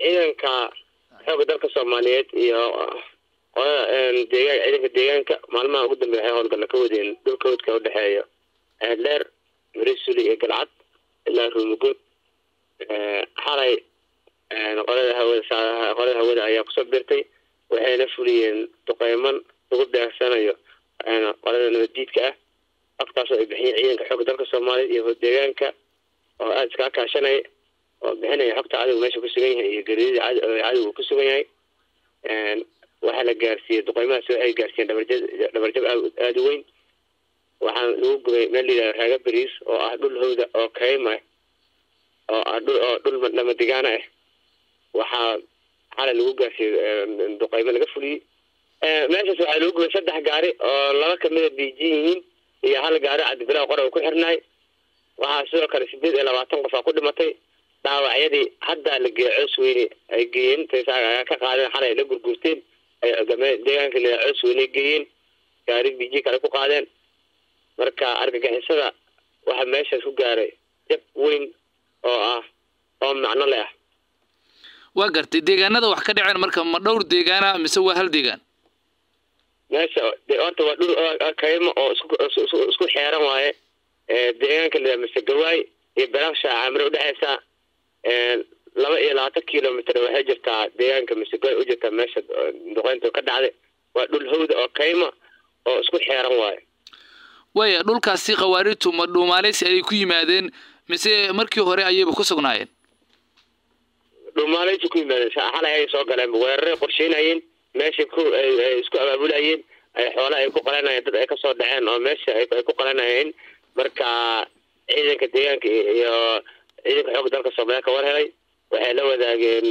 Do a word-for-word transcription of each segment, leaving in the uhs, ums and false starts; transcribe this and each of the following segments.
ciidanka xoogga dalka Soomaaliyeed iyo deegaan ciidanka deegaanka maalmaha ugu dambeeyay ay howlgal ka wadeen dhulkoodka u dhaxeeyo dheer Marisuli iyo Galcad ilaa Rumugud xalay qolada hawada qolada hawada ayaa ku soo birtay waxayna fuliyeen duqeyman ugu beegsanayo qolada nabadiidka ah afkaas oo ay bixiyeen ciidanka xoogga dalka Soomaaliyeed iyo deegaanka oo aad iska kaashanay oo bixinaya xogta adigu meesha ku sugan yahay iyo gariida adigu ku sugan yahay een waxa la gaarsiiyay duqeymahaas waxay gaarsiiyeen dhabarjab dhabarjab aad u weyn waxaan lagu gubay meel la raaga bariis oo ah dhul hawda oo kayma oo ah dhul oo dhul lama deegaan ah waxa xalay lagu gaarsiiyay duqeymo laga fuliyay ee meeshaas waxa lagu gubay saddex gaari oo laba kamid ah bijiin iyo hal gaari cad bilaa qoro ku xirnay waxa sidoo kale sideed iyo labaatan qof ku dhimatay dhaawacyadii hadda la geeyo Cusweyne ay geeyeen taysaga ka qaadan xalay la gurgurteen ay deegaanka la Cusweyne geeyeen gaari biji kale ku qaadeen marka argagixisada waxa meesha ku gaaray jab weyn oo ah oo macno leh waa gartay deegaanada wax ka dhaceen marka ma dhowr deegaana mise waa hal deegaan meesha deegaanka waa dhul kaymo oo isku isku xeeran waaye ee deegaanka la Masagawaay iyo Baraasha Amro dhaxaysa ee laba iyo labaatan kiiloomitir waxay jirtaa deegaanka Masagawaay u jirta meesha duqeynta ka dhacday waa dhul hawda oo kaymo oo isku xeeran waaye way dhulkaasi qawaaritu ma dhuumaaleysi ay ku yimaadeen mise markii hore ayay ku sugnaayeen dhuumaaleysi ku yimaadeen xalay ay soo galeen weerar qorsheynayeen meesha ku isku abaabulayeen ay xoolo ay ku qalanayeen dad ay ka soo dhaceen oo meesha ay ku qalanayeen marka ciidanka deegaanka iyo ciidanka xoogga dalka Soomaaliya ka war helay waxay la wadaageen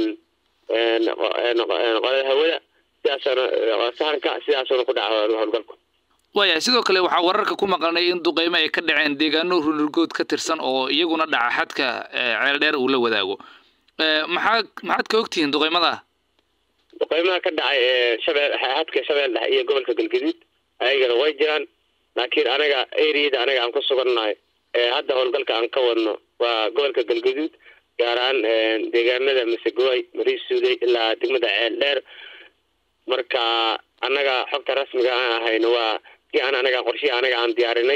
een qolada hawada siyaasana sahanka siyaasana ku dhaco howlgalku waya sidoo kale waxa wararka ku maqalnay in duqeymo ay ka dhaceen deegaano runurgood ka tirsan oo iyaguna dhaca xadka ceel dheer uu la wadaago ee maxaa maxaad ka ogtihiin duqeymada duqeymaha ka dhacay shabeel xadka shabeel iyo gobolka Galgaduud ayagana way jiraan laakiin anaga area anaga aan ku sugannahay ee hadda howlgalka aan ka wadno waa gobolka Galgaduud gaaraan deegaanada Masagawaay Marisuli ilaa degmada ceel dheer marka anaga xogta rasmiga ah ahayna waa kii aan anaga qorshe anaga aan diyaarinay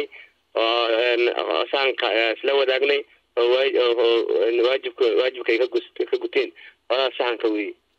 oo saanka isla wadaagnay oo waajibka waajibka ka guteen oo saanka weey